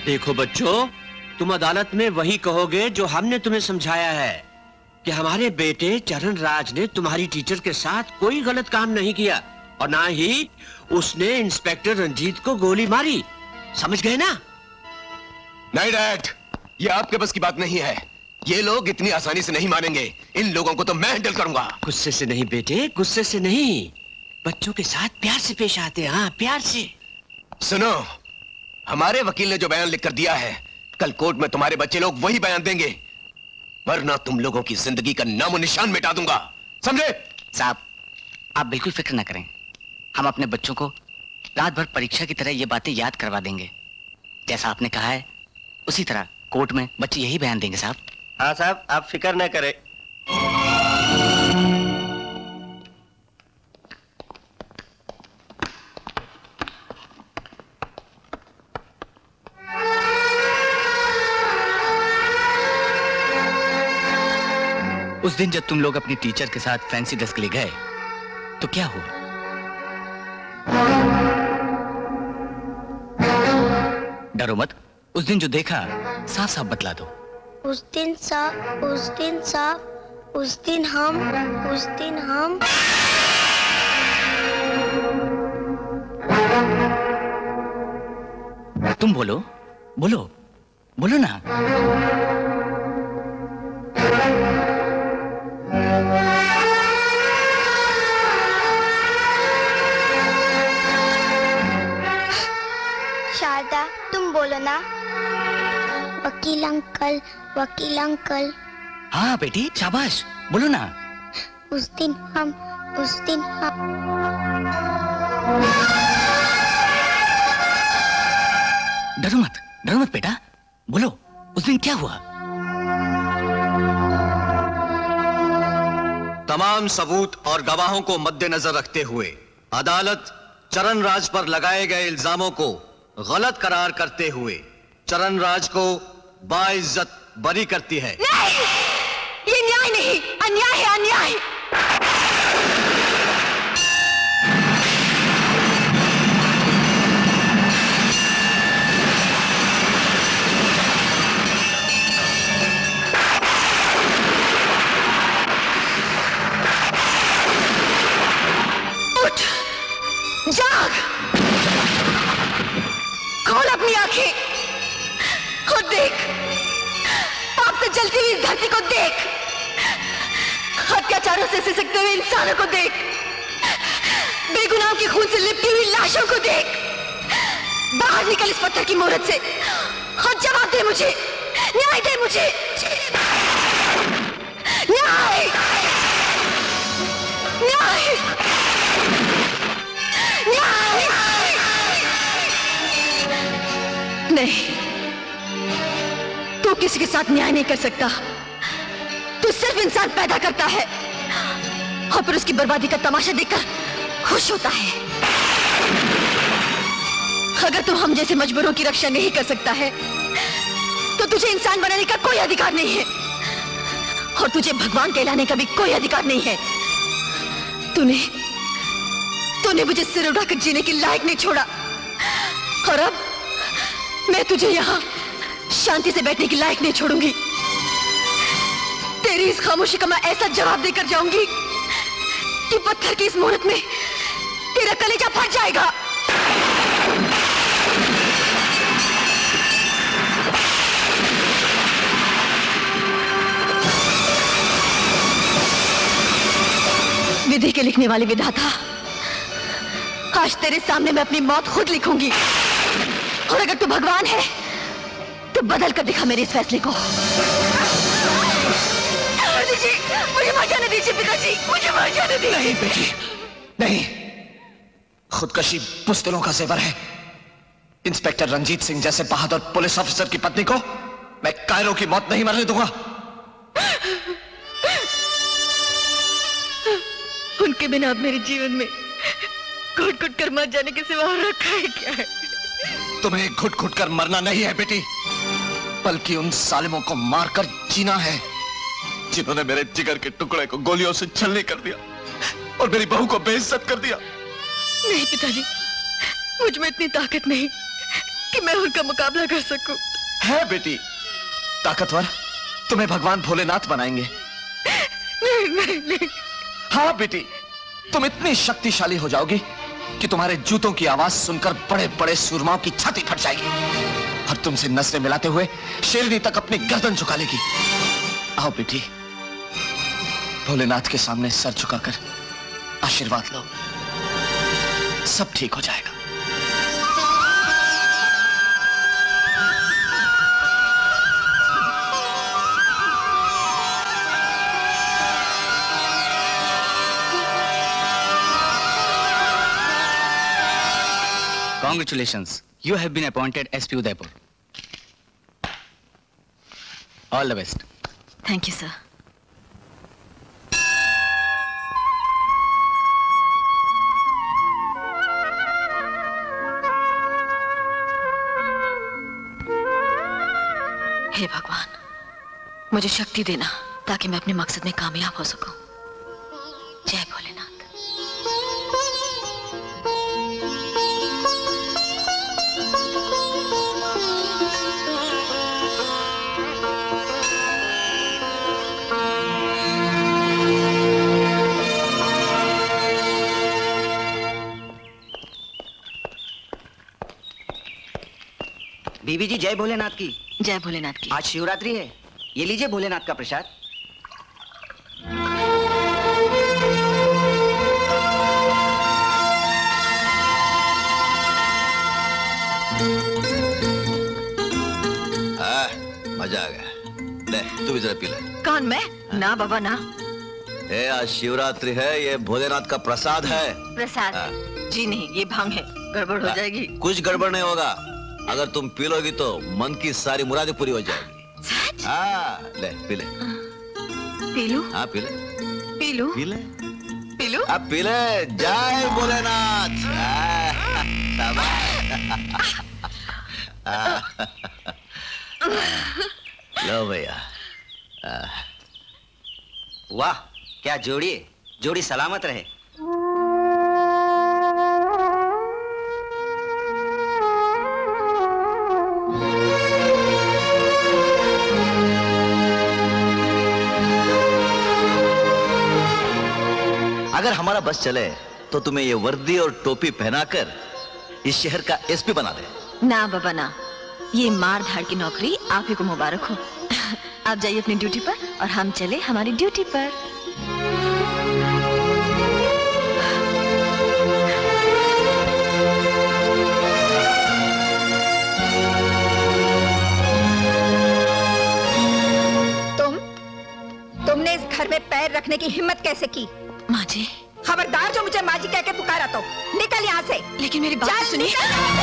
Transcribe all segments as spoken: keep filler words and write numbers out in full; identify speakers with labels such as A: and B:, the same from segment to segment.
A: देखो बच्चों, तुम अदालत में वही कहोगे जो हमने तुम्हें समझाया है कि हमारे बेटे चरण राज ने तुम्हारी टीचर के साथ कोई गलत काम नहीं किया और ना ही उसने इंस्पेक्टर रंजीत को गोली मारी। समझ गए ना?
B: नहीं डैड, ये आपके बस की बात नहीं है। ये लोग इतनी आसानी से नहीं मानेंगे। इन लोगों को तो मैं हैंडल करूंगा।
A: गुस्से से नहीं बेटे, गुस्से से नहीं, बच्चों के साथ प्यार से पेश आते हैं। हाँ, प्यार से।
B: सुनो, हमारे वकील ने जो बयान लिखकर दिया है, कल कोर्ट में तुम्हारे बच्चे लोग वही बयान देंगे, वरना तुम लोगों की जिंदगी का नामो निशान मिटा दूंगा। समझे?
C: साहब, आप बिल्कुल फिक्र न करें। हम अपने बच्चों को रात भर परीक्षा की तरह ये बातें याद करवा देंगे। जैसा आपने कहा है उसी तरह कोर्ट में बच्चे यही बयान देंगे साहब।
D: हाँ साहब, आप फिक्र न करें।
C: उस दिन जब तुम लोग अपनी टीचर के साथ फैंसी ड्रेस के लिए गए तो क्या हुआ? डरो मत, उस दिन जो देखा साफ साफ बतला दो।
E: उस दिन साफ, उस दिन साफ, उस दिन हम, उस दिन हम।
C: तुम बोलो, बोलो, बोलो ना।
E: शारदा, तुम बोलो ना। वकील अंकल, वकील अंकल।
C: हाँ बेटी, शाबाश, बोलो ना।
E: उस दिन हम, उस दिन हम।
C: डरो मत, डरो मत बेटा, बोलो, उस दिन क्या हुआ?
F: तमाम सबूत और गवाहों को मद्देनजर रखते हुए अदालत चरण राज पर लगाए गए इल्जामों को गलत करार करते हुए चरण राज को बाइज्जत बरी करती है।
G: नहीं, ये न्याय नहीं, अन्याय है, अन्याय। उठ, जाग, खोल अपनी आंखें और देख, पाप से जलती हुई धरती को देख, अत्याचारों से सिसकते हुए इंसानों को देख, बेगुनाहों के खून से लिपटी हुई लाशों को देख। बाहर निकल इस पत्थर की मोहरत से और जवाब दे मुझे, न्याय दे मुझे, न्याय, न्याय, न्याय। नहीं, तू किसी के साथ न्याय नहीं कर सकता। तू सिर्फ इंसान पैदा करता है और फिर उसकी बर्बादी का तमाशा देखकर खुश होता है। अगर तू हम जैसे मजबूरों की रक्षा नहीं कर सकता है तो तुझे इंसान बनाने का कोई अधिकार नहीं है और तुझे भगवान कहलाने का भी कोई अधिकार नहीं है। तूने तूने मुझे सिर उठाकर जीने के लायक नहीं छोड़ा और अब मैं तुझे यहाँ शांति से बैठने के लायक नहीं छोड़ूंगी। तेरी इस खामोशी का मैं ऐसा जवाब देकर जाऊंगी कि पत्थर की इस मुहूर्त में तेरा कलेजा फट जाएगा। विधि के लिखने वाले विधाता, आज तेरे सामने मैं अपनी मौत खुद लिखूंगी और अगर तू भगवान है तो बदल कर दिखा मेरे इस फैसले को। मुझे मर जाने दीजिए पिताजी, मुझे मर जाने दीजिए।
B: नहीं बेटी, नहीं, खुदकशी बुज़दिलों का जेवर है। इंस्पेक्टर रंजीत सिंह जैसे बहादुर पुलिस ऑफिसर की पत्नी को मैं कायरों की मौत नहीं मरने दूंगा।
G: उनके बिना अब मेरे जीवन में घुट घुट कर मर जाने के सिवा और रखा है क्या है?
B: तुम्हें घुट घुट कर मरना नहीं है बेटी, बल्कि उन सालिमों को मारकर जीना है जिन्होंने मेरे जिगर के टुकड़े को गोलियों से छलनी कर दिया और मेरी बहू को बेइज्जत कर दिया।
G: नहीं पिताजी, मुझ में इतनी ताकत नहीं कि मैं उनका मुकाबला कर सकूं।
B: है बेटी ताकतवर, तुम्हें भगवान भोलेनाथ बनाएंगे।
G: नहीं नहीं नहीं।
B: हाँ बेटी, तुम इतनी शक्तिशाली हो जाओगी कि तुम्हारे जूतों की आवाज सुनकर बड़े बड़े सूरमाओं की छाती फट जाएगी और तुमसे नजरें मिलाते हुए शेरनी तक अपनी गर्दन झुका लेगी। आओ बेटी, भोलेनाथ के सामने सर झुकाकर आशीर्वाद लो, सब ठीक हो जाएगा।
C: Congratulations, you have been appointed S P Udaipur. All the best.
G: Thank you sir. हे भगवान, मुझे शक्ति देना ताकि मैं अपने मकसद में कामयाब हो सकूं। जय भोलेनाथ।
C: बीबी जी जय भोलेनाथ की।
G: जय भोलेनाथ की।
C: आज शिवरात्रि है, ये लीजिए भोलेनाथ का प्रसाद।
F: हाँ, मजा आ गया। ले तू भी जरा पी ले।
G: कौन मैं? ना बाबा ना।
F: ए, आज शिवरात्रि है, ये भोलेनाथ का प्रसाद है।
G: प्रसाद? जी नहीं, ये भांग है, गड़बड़ हो जाएगी।
F: कुछ गड़बड़ नहीं होगा, अगर तुम पी लोगी तो मन की सारी मुरादें पूरी हो जाएगी।
G: सच?
F: हाँ, ले पी ले।
G: पी लूं?
F: हाँ पी ले।
G: पी लूं?
F: पी ले।
G: पी लूं?
F: अब पी ले। जय भोलेनाथ। लो भैया।
C: वाह, क्या जोड़ी है, जोड़ी सलामत रहे।
F: अगर हमारा बस चले तो तुम्हें ये वर्दी और टोपी पहनाकर इस शहर का एसपी बना दे।
G: ना बाबा ना, ये मार धाड़ की नौकरी आप ही को मुबारक हो। आप जाइए अपनी ड्यूटी पर और हम चले हमारी ड्यूटी पर।
H: तुम तुमने इस घर में पैर रखने की हिम्मत कैसे की?
G: माँ जी।
H: खबरदार जो मुझे माँ जी कह के पुकारा तो निकल यहाँ से।
G: लेकिन मेरी बात सुनिए।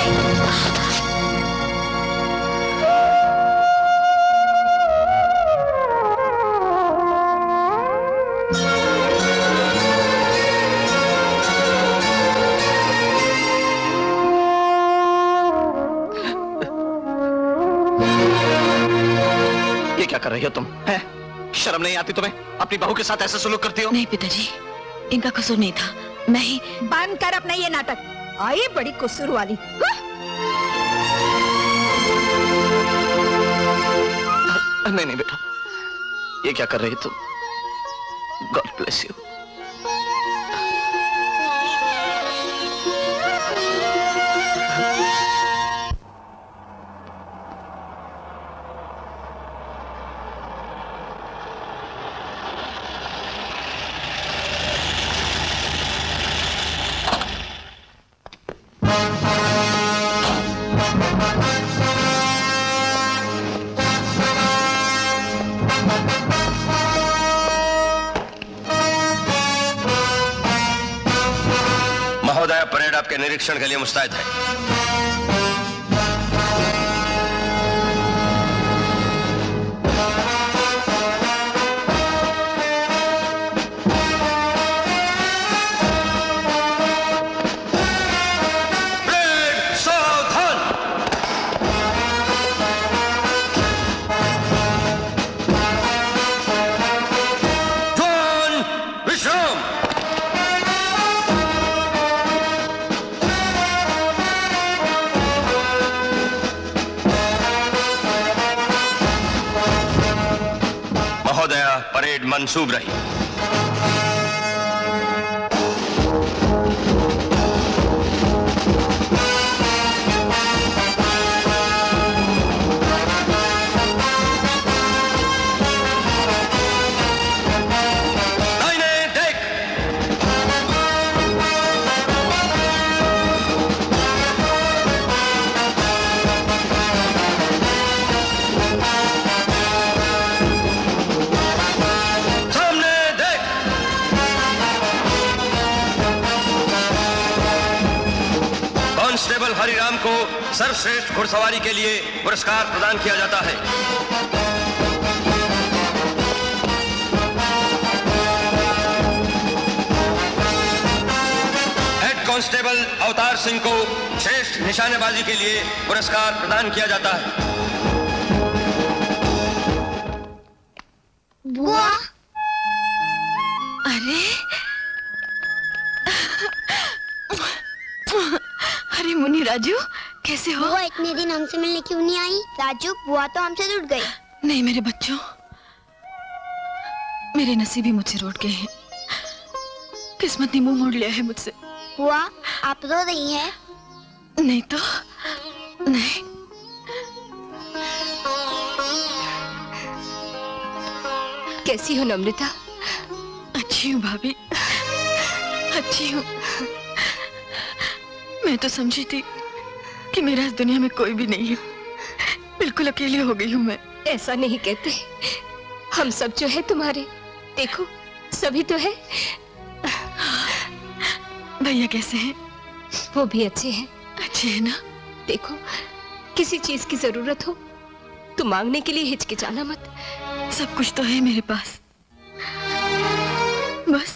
B: ये क्या कर रही हो तुम? है? शर्म नहीं आती तुम्हें? अपनी बहू के साथ ऐसा सलूक करती हो?
G: नहीं पिताजी, इनका कसूर नहीं था, मैं ही।
H: बंद कर अपना ये नाटक, आई बड़ी कसूर वाली।
B: नहीं नहीं बेटा, ये क्या कर रही तुम? God bless you.
D: महोदय, परेड आपके निरीक्षण के लिए मुस्तैद है। महोदया, परेड मंसूब रही। हरिराम को सर्वश्रेष्ठ घुड़सवारी के लिए पुरस्कार प्रदान किया जाता है। हेड कांस्टेबल अवतार सिंह को श्रेष्ठ निशानेबाजी के लिए पुरस्कार प्रदान किया जाता है।
E: बुआ,
G: अरे अरे मुन्नी, राजू कैसे हो?
E: बुआ इतने दिन हमसे मिलने क्यों नहीं आई? राजू, बुआ तो हमसे रूठ गई।
G: नहीं मेरे बच्चों, मेरे नसीब ही मुझसे रूठ गए हैं। किस्मत ने मुंह मोड़ लिया है मुझसे।
E: बुआ, आप रो रही हैं?
G: नहीं तो नहीं।
H: कैसी हो नम्रता?
G: अच्छी हूँ भाभी, अच्छी हूँ। मैं तो समझी थी कि मेरा इस दुनिया में कोई भी नहीं है। बिल्कुल अकेली हो गई हूँ मैं।
H: ऐसा नहीं कहते, हम सब जो है तुम्हारे। देखो सभी तो है।
G: भैया कैसे हैं?
H: वो भी अच्छे हैं।
G: अच्छे हैं ना?
H: देखो किसी चीज की जरूरत हो तो मांगने के लिए हिचकिचाना मत।
G: सब कुछ तो है मेरे पास, बस।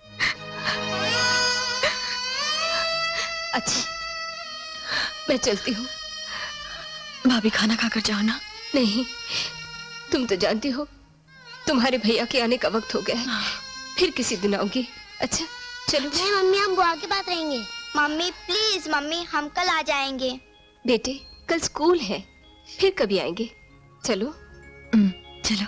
H: अच्छा मैं चलती हूँ।
G: भाभी खाना खाकर जाओ ना।
H: नहीं, तुम तो जानती हो तुम्हारे भैया के आने का वक्त हो गया है। फिर किसी दिन आऊंगी। अच्छा चलो।
E: नहीं मम्मी, हम बुआ के पास रहेंगे। मम्मी प्लीज, मम्मी हम कल आ जाएंगे।
H: बेटे कल स्कूल है, फिर कभी आएंगे। चलो
G: चलो।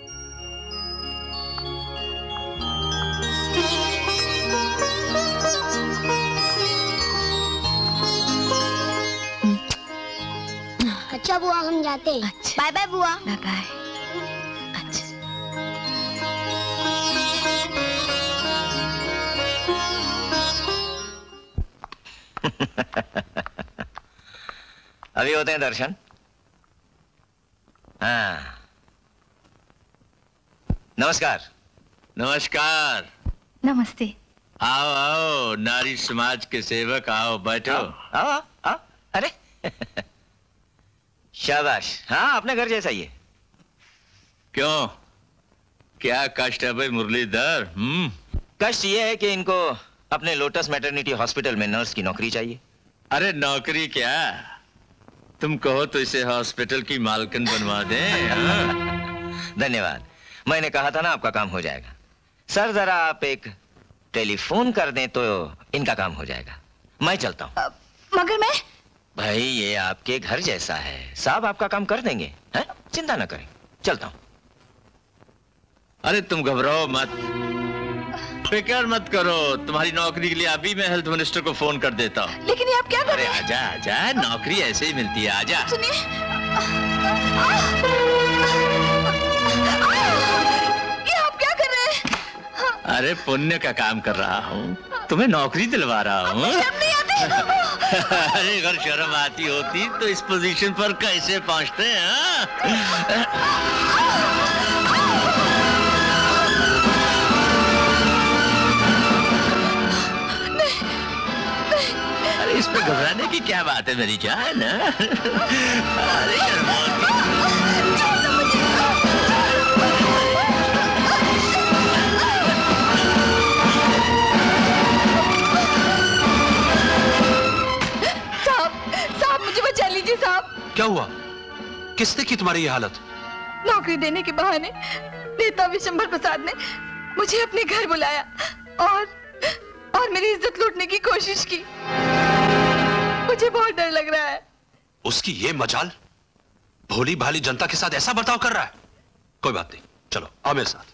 E: अच्छा बुआ, हम जाते हैं।
G: अच्छा।
E: बाय बाय बुआ।
G: Bye bye. अच्छा।
B: अभी होते हैं दर्शन। हाँ, नमस्कार।
A: नमस्कार।
G: नमस्ते।
A: आओ आओ, नारी समाज के सेवक आओ, बैठो।
B: आओ आओ, आओ। अरे शाबाश। हाँ, अपने घर जैसा ही है।
A: क्यों, क्या कष्ट है भाई मुरलीधर? हम्म
B: कष्ट ये है कि इनको अपने लोटस मैटरनिटी हॉस्पिटल में नर्स की नौकरी चाहिए।
A: अरे नौकरी क्या, तुम कहो तो इसे हॉस्पिटल की मालकिन बनवा दें। हाँ?
B: धन्यवाद। मैंने कहा था ना आपका काम हो जाएगा। सर जरा आप एक टेलीफोन कर दें तो इनका काम हो जाएगा। मैं चलता हूँ।
G: मगर मैं
B: भाई ये आपके घर जैसा है, साहब आपका काम कर देंगे, हैं? चिंता ना करें, चलता हूँ।
A: अरे तुम घबराओ मत, फिक्र मत करो, तुम्हारी नौकरी के लिए अभी मैं हेल्थ मिनिस्टर को फोन कर देता हूँ।
G: लेकिन ये आप क्या कर
A: अरे
G: रहे हैं?
A: आजा आजा, नौकरी ऐसे ही मिलती है, आजा।
G: सुनिए, ये आप क्या कर रहे हैं?
A: अरे पुण्य का काम कर रहा हूँ, तुम्हें नौकरी दिलवा रहा हूँ।
G: शर्म नहीं आती?
A: अरे अगर शर्म आती होती तो इस पोजीशन पर कैसे पहुंचते हैं? अरे इस पे घबराने की क्या बात है मेरी जान? अरे शर्म
I: क्या हुआ? किसने की तुम्हारी ये हालत?
G: नौकरी देने के बहाने नेता विशंबर प्रसाद ने मुझे अपने घर बुलाया और और मेरी इज्जत लूटने की कोशिश की। मुझे बहुत डर लग रहा है।
I: उसकी ये मजाल भोली भाली जनता के साथ ऐसा बर्ताव कर रहा है। कोई बात नहीं, चलो आओ मेरे साथ।